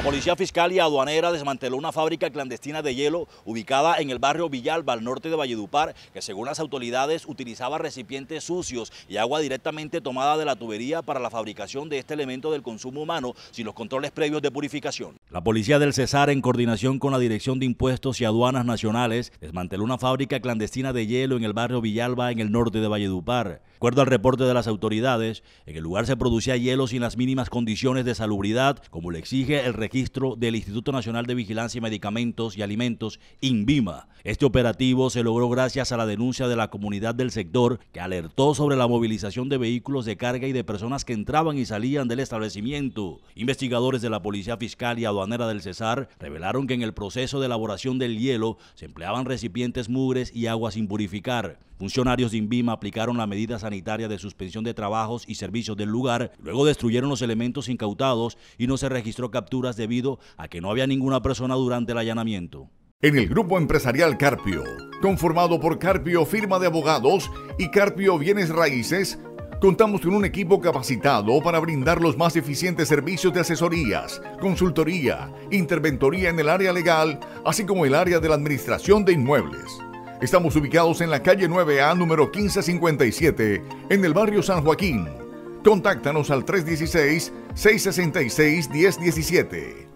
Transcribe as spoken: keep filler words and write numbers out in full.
Policía Fiscal y Aduanera desmanteló una fábrica clandestina de hielo ubicada en el barrio Villalba, al norte de Valledupar, que según las autoridades utilizaba recipientes sucios y agua directamente tomada de la tubería para la fabricación de este elemento del consumo humano sin los controles previos de purificación. La Policía del Cesar, en coordinación con la Dirección de Impuestos y Aduanas Nacionales, desmanteló una fábrica clandestina de hielo en el barrio Villalba, en el norte de Valledupar. De acuerdo al reporte de las autoridades, en el lugar se producía hielo sin las mínimas condiciones de salubridad, como le exige el registro del Instituto Nacional de Vigilancia y Medicamentos y Alimentos, INVIMA. Este operativo se logró gracias a la denuncia de la comunidad del sector, que alertó sobre la movilización de vehículos de carga y de personas que entraban y salían del establecimiento. Investigadores de la Policía Fiscal y Aduanera del Cesar revelaron que en el proceso de elaboración del hielo se empleaban recipientes mugres y agua sin purificar. Funcionarios de INVIMA aplicaron la medida sanitaria de suspensión de trabajos y servicios del lugar, luego destruyeron los elementos incautados y no se registró capturas debido a que no había ninguna persona durante el allanamiento. En el Grupo Empresarial Carpio, conformado por Carpio Firma de Abogados y Carpio Bienes Raíces, contamos con un equipo capacitado para brindar los más eficientes servicios de asesorías, consultoría, interventoría en el área legal, así como el área de la administración de inmuebles. Estamos ubicados en la calle nueve A, número quince cincuenta y siete, en el barrio San Joaquín. Contáctanos al tres uno seis, seis seis seis, uno cero uno siete.